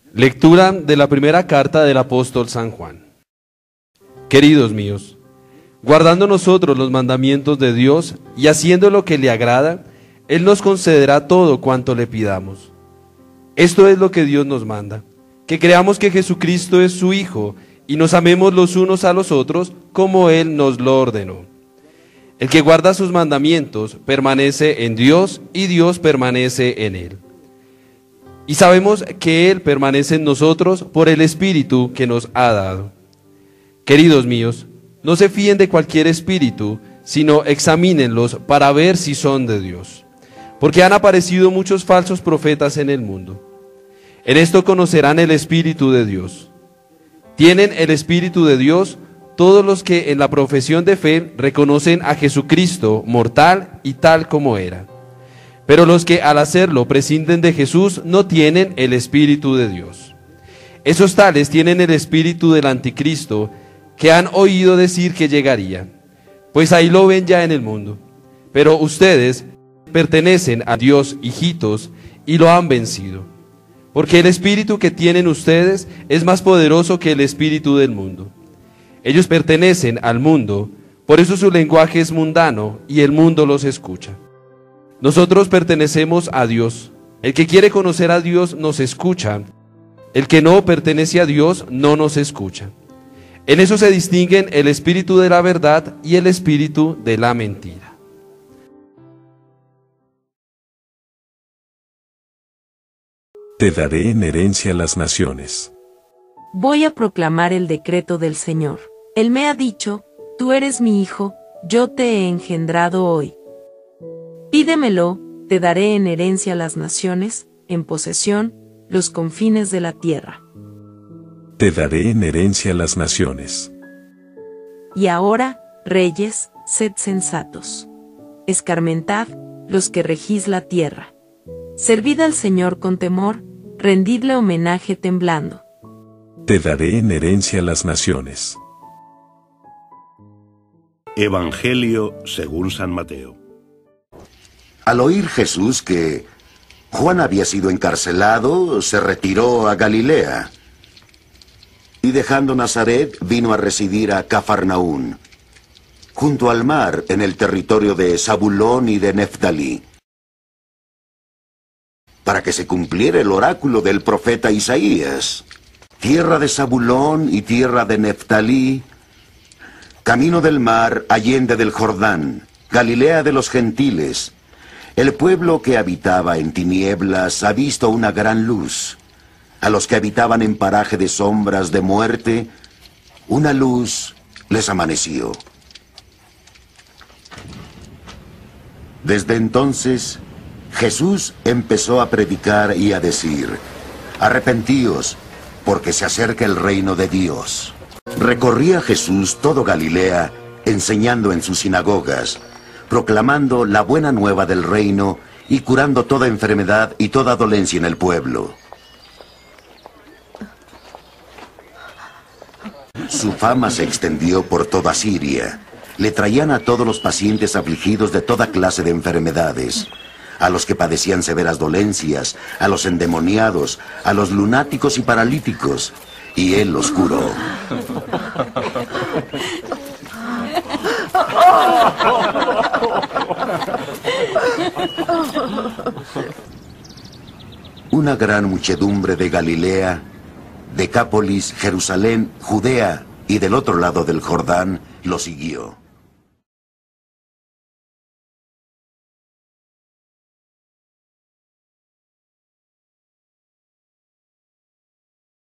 Lectura de la primera carta del apóstol San Juan. Queridos míos, guardando nosotros los mandamientos de Dios y haciendo lo que le agrada, Él nos concederá todo cuanto le pidamos. Esto es lo que Dios nos manda, que creamos que Jesucristo es su Hijo y nos amemos los unos a los otros como Él nos lo ordenó. El que guarda sus mandamientos permanece en Dios y Dios permanece en él. Y sabemos que Él permanece en nosotros por el Espíritu que nos ha dado. Queridos míos, no se fíen de cualquier espíritu, sino examínenlos para ver si son de Dios. Porque han aparecido muchos falsos profetas en el mundo. En esto conocerán el Espíritu de Dios. Tienen el Espíritu de Dios todos los que en la profesión de fe reconocen a Jesucristo mortal y tal como era. Pero los que al hacerlo prescinden de Jesús no tienen el Espíritu de Dios. Esos tales tienen el espíritu del anticristo, que han oído decir que llegaría, pues ahí lo ven ya en el mundo. Pero ustedes pertenecen a Dios, hijitos, y lo han vencido. Porque el espíritu que tienen ustedes es más poderoso que el espíritu del mundo. Ellos pertenecen al mundo, por eso su lenguaje es mundano y el mundo los escucha. Nosotros pertenecemos a Dios. El que quiere conocer a Dios nos escucha. El que no pertenece a Dios no nos escucha. En eso se distinguen el espíritu de la verdad y el espíritu de la mentira. Te daré en herencia las naciones. Voy a proclamar el decreto del Señor. Él me ha dicho, tú eres mi hijo, yo te he engendrado hoy. Pídemelo, te daré en herencia las naciones, en posesión, los confines de la tierra. Te daré en herencia las naciones. Y ahora, reyes, sed sensatos. Escarmentad, los que regís la tierra. Servid al Señor con temor, rendidle homenaje temblando. Te daré en herencia las naciones. Evangelio según San Mateo. Al oír Jesús que Juan había sido encarcelado, se retiró a Galilea. Y dejando Nazaret, vino a residir a Cafarnaún, junto al mar, en el territorio de Zabulón y de Neftalí, para que se cumpliera el oráculo del profeta Isaías. Tierra de Zabulón y tierra de Neftalí, camino del mar, allende del Jordán, Galilea de los gentiles. El pueblo que habitaba en tinieblas ha visto una gran luz. A los que habitaban en paraje de sombras de muerte, una luz les amaneció. Desde entonces, Jesús empezó a predicar y a decir, arrepentíos, porque se acerca el reino de Dios. Recorría Jesús todo Galilea, enseñando en sus sinagogas, proclamando la buena nueva del reino y curando toda enfermedad y toda dolencia en el pueblo. Su fama se extendió por toda Siria. Le traían a todos los pacientes afligidos de toda clase de enfermedades, a los que padecían severas dolencias, a los endemoniados, a los lunáticos y paralíticos, y Él los curó. Una gran muchedumbre de Galilea, Decápolis, Jerusalén, Judea y del otro lado del Jordán lo siguió.